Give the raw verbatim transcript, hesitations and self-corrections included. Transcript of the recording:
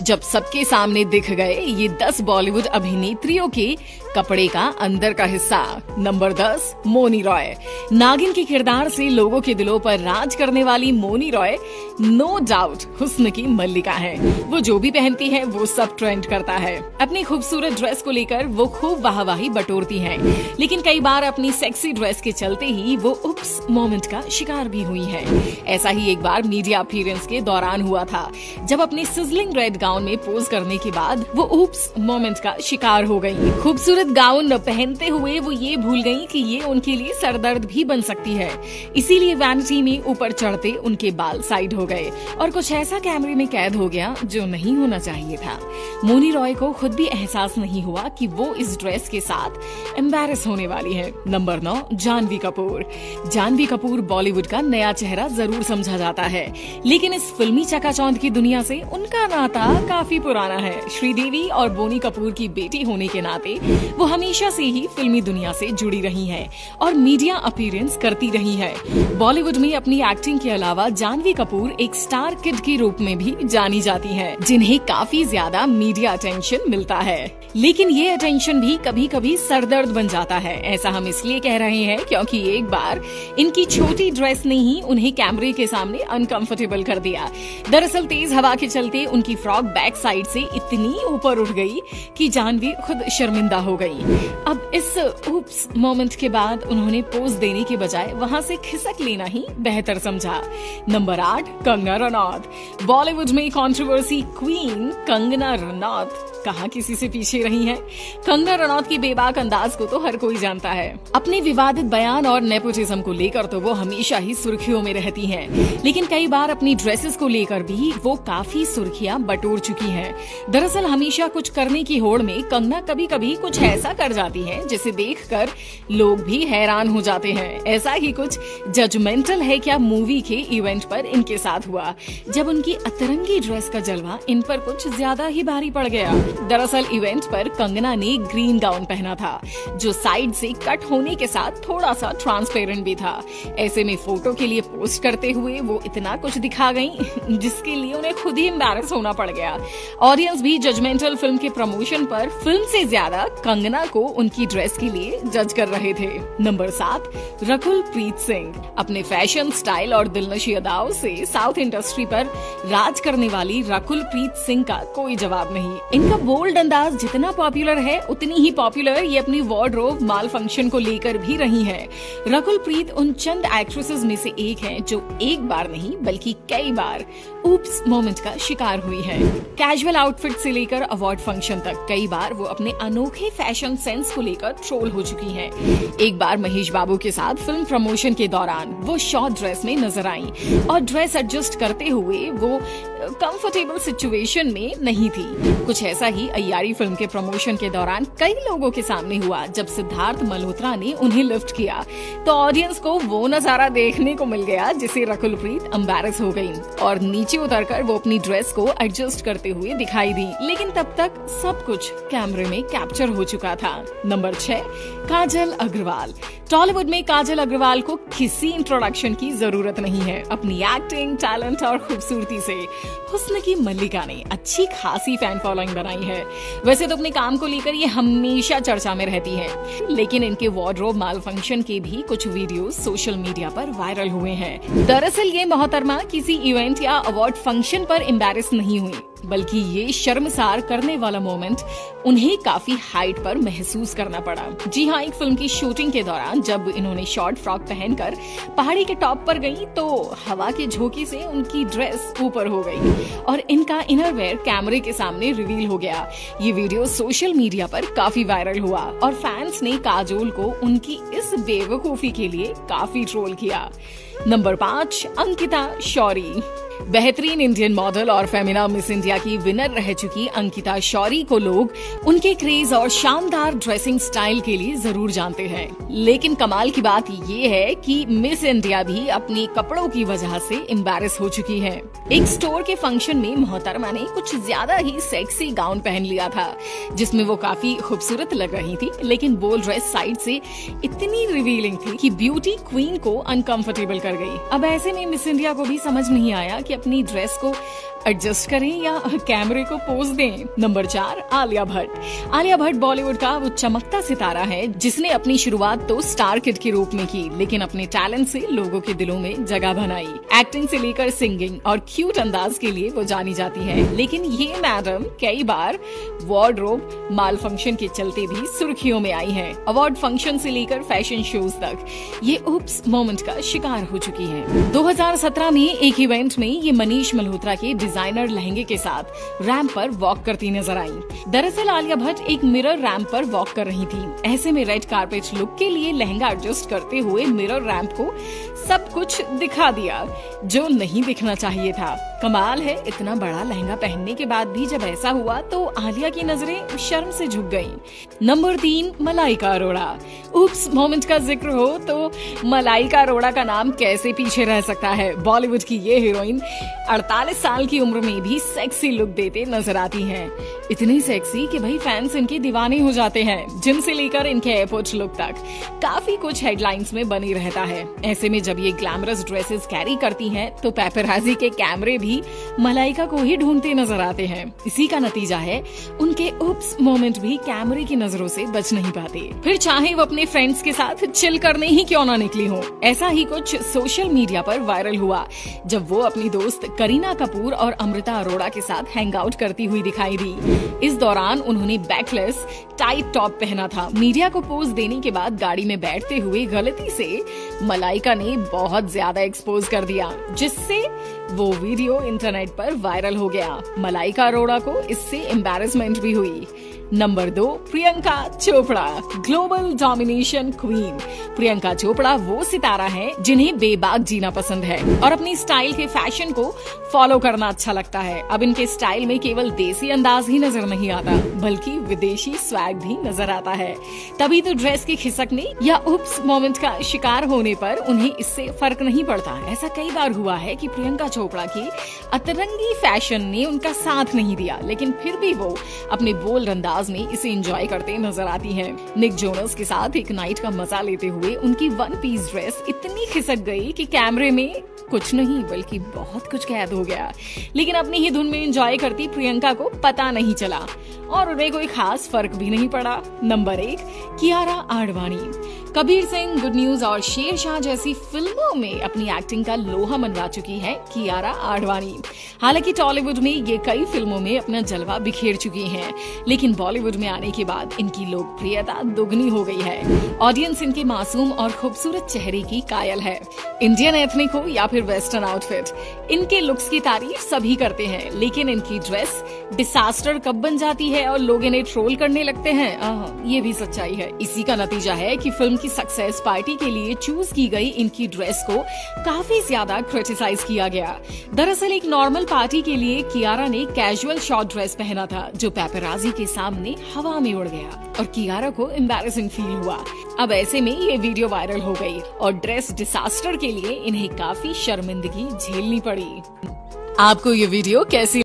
जब सबके सामने दिख गए ये दस बॉलीवुड अभिनेत्रियों के कपड़े का अंदर का हिस्सा। नंबर दस, मोनी रॉय। नागिन के किरदार से लोगों के दिलों पर राज करने वाली मोनी रॉय नो डाउट हुस्न की मल्लिका है। वो जो भी पहनती है वो सब ट्रेंड करता है। अपनी खूबसूरत ड्रेस को लेकर वो खूब वाहवाही बटोरती हैं, लेकिन कई बार अपनी सेक्सी ड्रेस के चलते ही वो उप्स मोमेंट का शिकार भी हुई है। ऐसा ही एक बार मीडिया अपीयरेंस के दौरान हुआ था, जब अपनी सिजलिंग रेड गाउन में पोज करने के बाद वो उप्स मोमेंट का शिकार हो गई। खूबसूरत गाउन पहनते हुए वो ये भूल गई कि ये उनके लिए सरदर्द भी बन सकती है, इसीलिए वैनिटी में ऊपर चढ़ते उनके बाल साइड हो गए और कुछ ऐसा कैमरे में कैद हो गया जो नहीं होना चाहिए था। मोनी रॉय को खुद भी एहसास नहीं हुआ कि वो इस ड्रेस के साथ एम्बैरेस होने वाली है। नंबर नौ, जानवी कपूर। जानवी कपूर बॉलीवुड का नया चेहरा जरूर समझा जाता है, लेकिन इस फिल्मी चकाचौंध की दुनिया से उनका नाता काफी पुराना है। श्रीदेवी और बोनी कपूर की बेटी होने के नाते वो हमेशा से ही फिल्मी दुनिया से जुड़ी रही हैं और मीडिया अपीयरेंस करती रही है। बॉलीवुड में अपनी एक्टिंग के अलावा जानवी कपूर एक स्टार किड के रूप में भी जानी जाती हैं, जिन्हें काफी ज्यादा मीडिया अटेंशन मिलता है। लेकिन ये अटेंशन भी कभी कभी सरदर्द बन जाता है। ऐसा हम इसलिए कह रहे हैं क्योंकि एक बार इनकी छोटी ड्रेस ने ही उन्हें कैमरे के सामने अनकंफर्टेबल कर दिया। दरअसल तेज हवा के चलते उनकी फ्रॉक बैक साइड से इतनी ऊपर उठ गई कि जानवी खुद शर्मिंदा हो गई। अब इस उप्स मोमेंट के बाद उन्होंने पोज देने के बजाय वहां से खिसक लेना ही बेहतर समझा। नंबर आठ, कंगना रनौत। बॉलीवुड में कंट्रोवर्सी क्वीन कंगना रनौत कहाँ किसी से पीछे रही हैं। कंगना रनौत की बेबाक अंदाज को तो हर कोई जानता है। अपने विवादित बयान और नेपोटिज्म को लेकर तो वो हमेशा ही सुर्खियों में रहती हैं, लेकिन कई बार अपनी ड्रेसेस को लेकर भी वो काफी सुर्खियां बटोर चुकी हैं। दरअसल हमेशा कुछ करने की होड़ में कंगना कभी कभी कुछ ऐसा कर जाती हैं जिसे देखकर लोग भी हैरान हो जाते हैं। ऐसा ही कुछ जजमेंटल है क्या मूवी के इवेंट पर इनके साथ हुआ, जब उनकी अतरंगी ड्रेस का जलवा इन पर कुछ ज्यादा ही भारी पड़ गया। दरअसल इवेंट पर कंगना ने ग्रीन गाउन पहना था, जो साइड से कट होने के साथ थोड़ा सा ट्रांसपेरेंट भी था। ऐसे में फोटो के लिए पोस्ट करते हुए वो इतना कुछ दिखा गईं, जिसके लिए उन्हें खुद ही एम्बैरेस होना पड़ गया। ऑडियंस भी जजमेंटल फिल्म के प्रमोशन पर फिल्म से ज्यादा कंगना को उनकी ड्रेस के लिए जज कर रहे थे। नंबर सात, रकुल प्रीत सिंह। अपने फैशन, स्टाइल और दिलनशी अदाओं से साउथ इंडस्ट्री पर राज करने वाली रकुल प्रीत सिंह का कोई जवाब नहीं। इनका बोल्ड अंदाज जितना पॉपुलर है, उतनी ही पॉपुलर ये अपनी वार्डरोब माल फंक्शन को लेकर भी रही हैं। रकुल प्रीत उन चंद एक्ट्रेसेस में से एक हैं जो एक बार नहीं बल्कि कई बार उप्स मोमेंट का शिकार हुई है। कैजुअल आउटफिट से लेकर अवार्ड फंक्शन तक कई बार वो अपने अनोखे फैशन सेंस को लेकर ट्रोल हो चुकी हैं। एक बार महेश बाबू के साथ फिल्म प्रमोशन के दौरान वो शॉर्ट ड्रेस में नजर आई और ड्रेस एडजस्ट करते हुए वो कंफर्टेबल सिचुएशन में नहीं थी। कुछ ऐसा ही अय्यारी फिल्म के प्रमोशन के दौरान कई लोगों के सामने हुआ, जब सिद्धार्थ मल्होत्रा ने उन्हें लिफ्ट किया तो ऑडियंस को वो नजारा देखने को मिल गया जिसे रकुल प्रीत एम्बैरेस हो गई और नीचे उतरकर वो अपनी ड्रेस को एडजस्ट करते हुए दिखाई दी। लेकिन तब तक सब कुछ कैमरे में कैप्चर हो चुका था। नंबर छह, काजल अग्रवाल। टॉलीवुड में काजल अग्रवाल को किसी इंट्रोडक्शन की जरूरत नहीं है। अपनी एक्टिंग, टैलेंट और खूबसूरती से हुस्न की मल्लिका ने अच्छी खासी फैन फॉलोइंग बनाई है। वैसे तो अपने काम को लेकर ये हमेशा चर्चा में रहती हैं, लेकिन इनके वार्डरोब माल फंक्शन के भी कुछ वीडियो सोशल मीडिया पर वायरल हुए हैं। दरअसल ये मोहतरमा किसी इवेंट या अवार्ड फंक्शन पर एम्बैरेस नहीं हुई, बल्कि ये शर्मसार करने वाला मोमेंट उन्हें काफी हाइट पर महसूस करना पड़ा। जी हाँ, एक फिल्म की शूटिंग के दौरान जब इन्होंने शॉर्ट फ्रॉक पहनकर पहाड़ी के टॉप पर गई तो हवा के झोंके से उनकी ड्रेस ऊपर हो गई और इनका इनरवेयर कैमरे के सामने रिवील हो गया। ये वीडियो सोशल मीडिया पर काफी वायरल हुआ और फैंस ने काजोल को उनकी इस बेवकूफी के लिए काफी ट्रोल किया। नंबर पाँच, अंकिता शौरी। बेहतरीन इंडियन मॉडल और फेमिना मिस इंडिया की विनर रह चुकी अंकिता शौरी को लोग उनके क्रेज और शानदार ड्रेसिंग स्टाइल के लिए जरूर जानते हैं। लेकिन कमाल की बात ये है कि मिस इंडिया भी अपने कपड़ों की वजह से एम्बैरेस हो चुकी है। एक स्टोर के फंक्शन में मोहतरमा ने कुछ ज्यादा ही सेक्सी गाउन पहन लिया था, जिसमें वो काफी खूबसूरत लग रही थी, लेकिन बोल ड्रेस साइड से इतनी रिवीलिंग थी कि ब्यूटी क्वीन को अनकंफर्टेबल कर गई। अब ऐसे में मिस इंडिया को भी समझ नहीं आया कि अपनी ड्रेस को एडजस्ट करें या कैमरे को पोज दें। नंबर चार, आलिया भट्ट। आलिया भट्ट बॉलीवुड का वो चमकता सितारा है जिसने अपनी शुरुआत तो स्टार किड के रूप में की, लेकिन अपने टैलेंट से लोगों के दिलों में जगह बनाई। एक्टिंग से लेकर सिंगिंग और क्यूट अंदाज के लिए वो जानी जाती है, लेकिन ये मैडम कई बार वार्डरोब माल फंक्शन के चलते भी सुर्खियों में आई है। अवार्ड फंक्शन से लेकर फैशन शोज तक ये उप्स मोमेंट का शिकार हो चुकी है। दो हज़ार सत्रह में एक इवेंट में ये मनीष मल्होत्रा के डिजाइनर लहंगे के साथ रैंप पर वॉक करती नजर आई। दरअसल आलिया भट्ट एक मिरर रैंप पर वॉक कर रही थी। ऐसे में रेड कारपेट लुक के लिए लहंगा एडजस्ट करते हुए मिरर रैंप को सब कुछ दिखा दिया जो नहीं दिखना चाहिए था। कमाल है, इतना बड़ा लहंगा पहनने के बाद भी जब ऐसा हुआ तो आलिया की नजरें शर्म से झुक गईं। नंबर तीन, मलाइका अरोड़ा। उप्स मोमेंट का जिक्र हो तो मलाइका अरोड़ा का नाम कैसे पीछे रह सकता है। बॉलीवुड की ये हीरोइन अड़तालीस साल की उम्र में भी सेक्सी लुक देते नजर आती हैं। इतनी सेक्सी कि भाई फैंस इनके दीवाने हो जाते हैं। जिम से लेकर इनके एयरपोर्ट लुक तक काफी कुछ हेडलाइंस में बनी रहता है। ऐसे में जब ये ग्लैमरस ड्रेसेस कैरी करती हैं तो पेपराजी के कैमरे भी मलाइका को ही ढूंढते नजर आते हैं। इसी का नतीजा है उनके उप्स मोमेंट भी कैमरे की नजरों से बच नहीं पाते, फिर चाहे वो अपने फ्रेंड्स के साथ चिल करने ही क्यों ना निकली हो। ऐसा ही कुछ सोशल मीडिया पर वायरल हुआ जब वो अपनी दोस्त करीना कपूर और अमृता अरोड़ा के साथ हैंग आउट करती हुई दिखाई दी। इस दौरान उन्होंने बैकलेस टाइट टॉप पहना था। मीडिया को पोज देने के बाद गाड़ी में बैठते हुए गलती से मलाइका ने बहुत ज्यादा एक्सपोज कर दिया, जिससे वो वीडियो इंटरनेट पर वायरल हो गया। मलाइका अरोड़ा को इससे एम्बैरेसमेंट भी हुई। नंबर दो, Priyanka Chopra. Global domination queen Priyanka Chopra वो सितारा है जिन्हें बेबाक जीना पसंद है और अपनी स्टाइल के फैशन को फॉलो करना अच्छा लगता है। अब इनके स्टाइल में केवल देसी अंदाज ही नजर नहीं आता बल्कि विदेशी स्वैग भी नजर आता है। तभी तो ड्रेस के खिसकने या उप्स मोमेंट का शिकार होने पर उन्हें इससे फर्क नहीं पड़ता। ऐसा कई बार हुआ है कि प्रियंका चोपड़ा की अतरंगी फैशन ने उनका साथ नहीं दिया, लेकिन फिर भी वो अपने बोल्ड अंदाज में इसे एंजॉय करते नजर आती हैं। निक जोनस के साथ एक नाइट का मजा लेते हुए उनकी वन पीस ड्रेस इतनी खिसक गई कि कैमरे में कुछ नहीं बल्कि बहुत कुछ कैद हो गया, लेकिन अपनी ही धुन में एंजॉय करती प्रियंका को पता नहीं चला और उन्हें कोई खास फर्क भी नहीं पड़ा। नंबर एक, कियारा आडवाणी। कबीर सिंह, गुड न्यूज और शेरशाह जैसी फिल्मों में अपनी एक्टिंग का लोहा मनवा चुकी है कियारा आडवाणी। हालांकि टॉलीवुड में ये कई फिल्मों में अपना जलवा बिखेर चुकी हैं, लेकिन बॉलीवुड में आने के बाद इनकी लोकप्रियता दोगुनी हो गई है। ऑडियंस इनके मासूम और खूबसूरत चेहरे की कायल है। इंडियन एथनिक हो या फिर वेस्टर्न आउटफिट, इनके लुक्स की तारीफ सभी करते हैं, लेकिन इनकी ड्रेस डिसास्टर कब बन जाती है और लोग इन्हें ट्रोल करने लगते हैं, आह, ये भी सच्चाई है। इसी का नतीजा है कि फिल्म की सक्सेस पार्टी के लिए चूज की गई इनकी ड्रेस को काफी ज्यादा क्रिटिसाइज किया गया। दरअसल एक नॉर्मल पार्टी के लिए कियारा ने कैजुअल शॉर्ट ड्रेस पहना था जो पेपराजी के सामने हवा में उड़ गया और कियारा को एम्बैरेसिंग फील हुआ। अब ऐसे में ये वीडियो वायरल हो गई और ड्रेस डिसास्टर के लिए इन्हें काफी शर्मिंदगी झेलनी पड़ी। आपको ये वीडियो कैसी